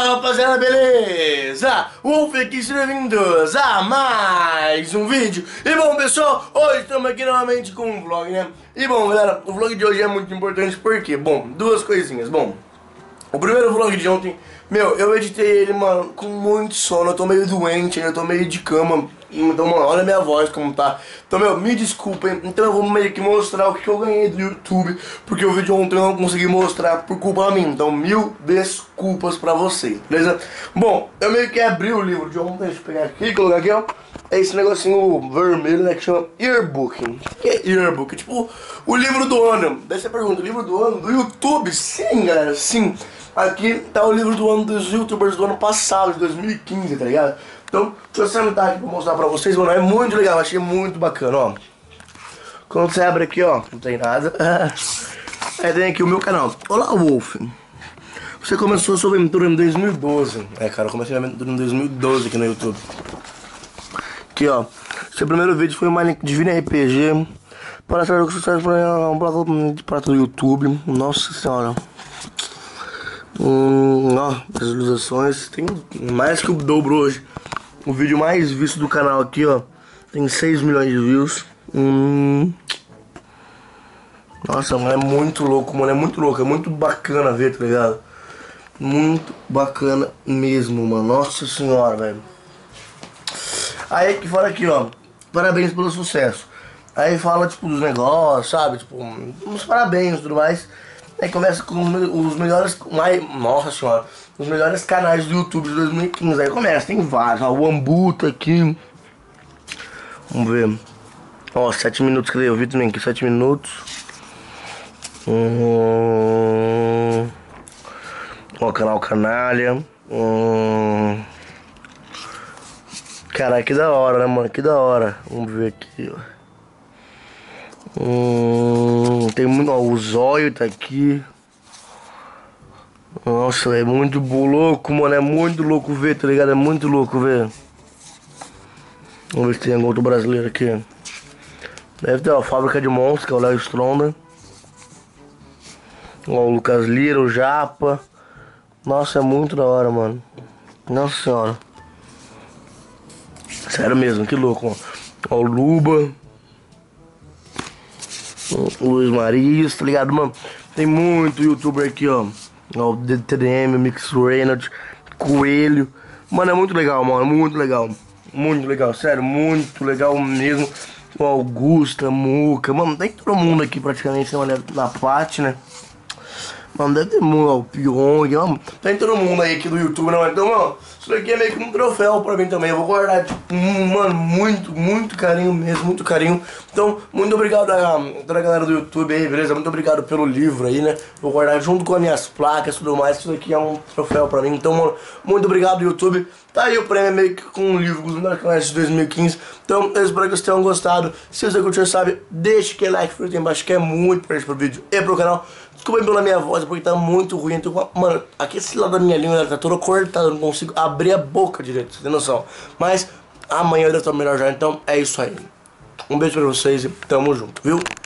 Fala rapaziada, beleza? Wolf aqui, sejam bem-vindos a mais um vídeo. E bom pessoal, hoje estamos aqui novamente com um vlog, né? E bom galera, o vlog de hoje é muito importante porque, bom, duas coisinhas. Bom, o primeiro vlog de ontem, eu editei ele, mano, com muito sono. Eu tô meio doente, eu tô meio de cama. Então, mano, olha a minha voz como tá. Então, me desculpem. Então eu vou meio que mostrar o que eu ganhei do YouTube, porque o vídeo de ontem eu não consegui mostrar por culpa minha. Então, mil desculpas pra vocês, beleza? Bom, eu meio que abri o livro de ontem. Deixa eu pegar aqui e colocar aqui, ó. É esse negocinho vermelho, né, que chama Yearbook. O que é Yearbook? Tipo, o livro do ano. Daí você pergunta, livro do ano do YouTube? Sim, galera, sim. Aqui tá o livro do ano dos youtubers do ano passado, de 2015, tá ligado? Então, deixa eu sentar aqui pra mostrar pra vocês, mano, é muito legal, achei muito bacana, ó. Quando você abre aqui, ó, não tem nada. Aí tem aqui o meu canal. Olá, Wolf. Você começou a sua aventura em 2012. É, cara, eu comecei a aventura em 2012 aqui no YouTube. Aqui, ó. Seu primeiro vídeo foi uma Divina RPG. Para ser o sucesso para um prato do YouTube. Nossa senhora. Ó, visualizações. Tem mais que o dobro hoje. O vídeo mais visto do canal aqui, ó, tem 6 milhões de views. Nossa, mano, é muito louco, mano, é muito louco, é muito bacana ver, tá ligado? Muito bacana mesmo, mano, nossa senhora, velho. Aí que fala aqui, ó, parabéns pelo sucesso. Aí fala, tipo, dos negócios, sabe, tipo, uns parabéns e tudo mais. Aí começa com os melhores, nossa senhora, os melhores canais do YouTube de 2015. Aí começa, tem vários, ó, o Ambu tá aqui. Vamos ver. Ó, 7 minutos, cadê? Eu vi também aqui, 7 minutos. Ó, canal Canalha. Caraca, que da hora, né, mano? Que da hora. Vamos ver aqui, ó. Tem muito, ó, o Zóio tá aqui. Nossa, é muito louco, mano. É muito louco ver, tá ligado? É muito louco ver. Vamos ver se tem algum outro brasileiro aqui. Deve ter, ó, Fábrica de Monstros, que é o Léo Stronda. Ó, o Lucas Lira, o Japa. Nossa, é muito da hora, mano. Nossa senhora. Sério mesmo, que louco, ó. Ó, o Luba. O Luiz Marias, tá ligado, mano? Tem muito youtuber aqui, ó. Ó, o DTDM, o Mix Reynolds, Coelho. Mano, é muito legal, mano. Muito legal. Muito legal, sério, muito legal mesmo. O Augusta, Muca. Mano, tem todo mundo aqui praticamente na parte, né? Mano, deve ter muito, ó, o Pyong, mano. Tem todo mundo aí aqui do YouTube, não é? Então, mano, isso daqui é meio que um troféu pra mim também. Eu vou guardar, tipo, mano, muito carinho mesmo, muito carinho. Então, muito obrigado a toda a galera do YouTube aí, beleza? Muito obrigado pelo livro aí, né? Vou guardar junto com as minhas placas e tudo mais. Isso daqui é um troféu pra mim. Então, mano, muito obrigado, YouTube. Tá aí o prêmio meio que com um livro com os melhores canais de 2015. Então, eu espero que vocês tenham gostado. Se você curtiu, sabe, deixa aquele like por aqui embaixo, que é muito importante pro vídeo e pro canal. Desculpa pela minha voz, porque tá muito ruim. Então, mano, aqui esse lado da minha língua ela tá toda cortada. Eu não consigo abrir a boca direito, você tem noção. Mas amanhã eu devo estar melhor já, então é isso aí. Um beijo pra vocês e tamo junto, viu?